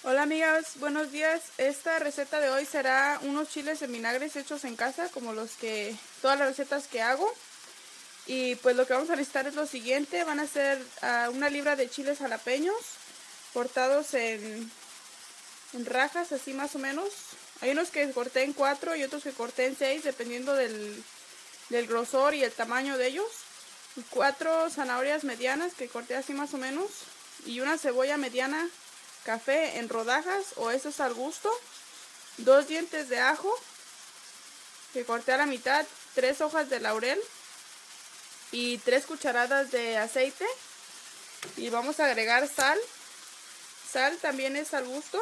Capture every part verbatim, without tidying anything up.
Hola amigas, buenos días. Esta receta de hoy será unos chiles en vinagres hechos en casa, como los que todas las recetas que hago. Y pues lo que vamos a necesitar es lo siguiente: van a ser uh, una libra de chiles jalapeños cortados en, en rajas, así más o menos. Hay unos que corté en cuatro y otros que corté en seis, dependiendo del, del grosor y el tamaño de ellos. Y cuatro zanahorias medianas que corté así más o menos, y una cebolla mediana café en rodajas, o eso es al gusto. Dos dientes de ajo que corté a la mitad, tres hojas de laurel y tres cucharadas de aceite. Y vamos a agregar sal. Sal también es al gusto.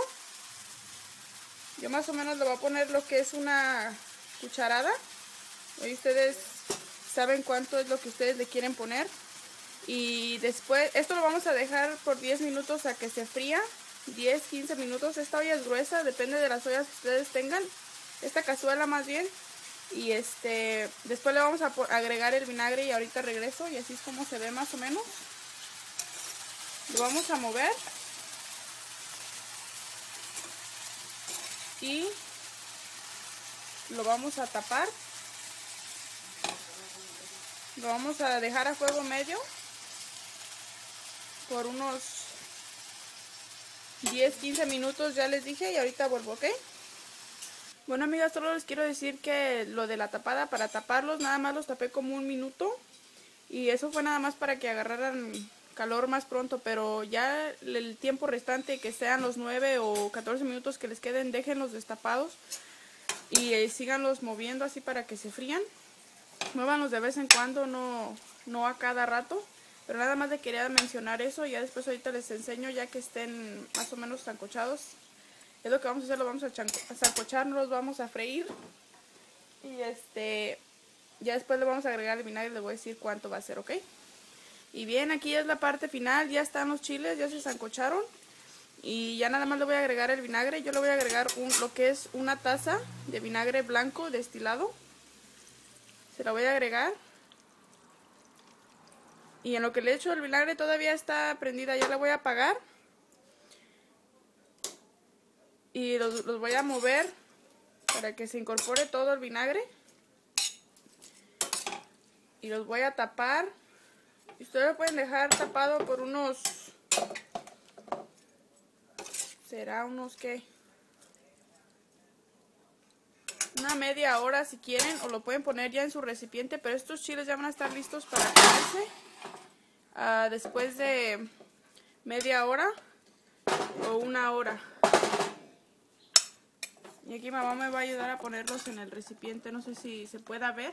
Yo más o menos le voy a poner lo que es una cucharada. Ahí ustedes saben cuánto es lo que ustedes le quieren poner. Y después, esto lo vamos a dejar por diez minutos a que se fría. diez, quince minutos. Esta olla es gruesa, depende de las ollas que ustedes tengan. Esta cazuela más bien. Y este después le vamos a agregar el vinagre y ahorita regreso. Y así es como se ve más o menos. Lo vamos a mover. Y lo vamos a tapar. Lo vamos a dejar a fuego medio por unos diez, quince minutos, ya les dije, y ahorita vuelvo, ¿ok? Bueno, amigas, solo les quiero decir que lo de la tapada, para taparlos, nada más los tapé como un minuto. Y eso fue nada más para que agarraran calor más pronto, pero ya el tiempo restante, que sean los nueve o catorce minutos que les queden, déjenlos destapados. Y eh, síganlos moviendo así para que se frían. Muévanlos de vez en cuando, no, no a cada rato. Pero nada más les quería mencionar eso. Ya después ahorita les enseño, ya que estén más o menos sancochados. Es lo que vamos a hacer, lo vamos a, a sancochar, no los vamos a freír. Y este, ya después le vamos a agregar el vinagre y les voy a decir cuánto va a ser, ¿ok? Y bien, aquí es la parte final, ya están los chiles, ya se sancocharon. Y ya nada más le voy a agregar el vinagre. Yo le voy a agregar un, lo que es una taza de vinagre blanco destilado. Se la voy a agregar. Y en lo que le echo el vinagre todavía está prendida, ya la voy a apagar. Y los, los voy a mover para que se incorpore todo el vinagre. Y los voy a tapar. Y ustedes lo pueden dejar tapado por unos... Será unos ¿qué? Una media hora si quieren, o lo pueden poner ya en su recipiente. Pero estos chiles ya van a estar listos para comerse uh, después de media hora o una hora. Y aquí mamá me va a ayudar a ponerlos en el recipiente, no sé si se pueda ver.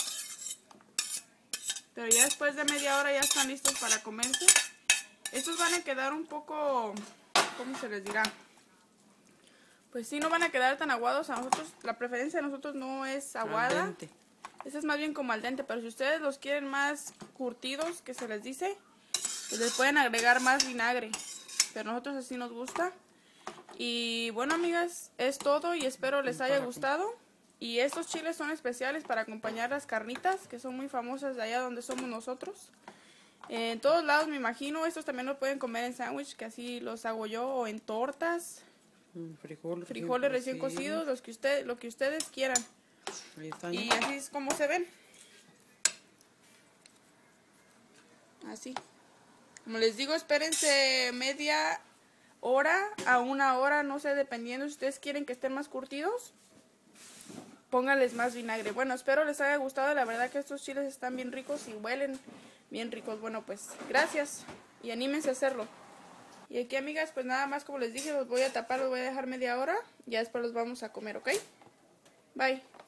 Pero ya después de media hora ya están listos para comerse. Estos van a quedar un poco, ¿cómo se les dirá? Pues sí, no van a quedar tan aguados. A nosotros, la preferencia de nosotros no es aguada. Ese es más bien como al dente, pero si ustedes los quieren más curtidos, que se les dice, pues les pueden agregar más vinagre. Pero a nosotros así nos gusta. Y bueno, amigas, es todo y espero les haya gustado. Y estos chiles son especiales para acompañar las carnitas, que son muy famosas de allá donde somos nosotros. En todos lados me imagino. Estos también los pueden comer en sándwich, que así los hago yo, o en tortas. Frijoles, frijoles recién cocidos, los que usted, lo que ustedes quieran. Ahí están. Y así es como se ven. Así. Como les digo, espérense media hora a una hora, no sé, dependiendo. Si ustedes quieren que estén más curtidos, pónganles más vinagre. Bueno, espero les haya gustado. La verdad que estos chiles están bien ricos y huelen bien ricos. Bueno, pues gracias y anímense a hacerlo. Y aquí, amigas, pues nada más, como les dije, los voy a tapar, los voy a dejar media hora. Ya después los vamos a comer, ¿ok? Bye.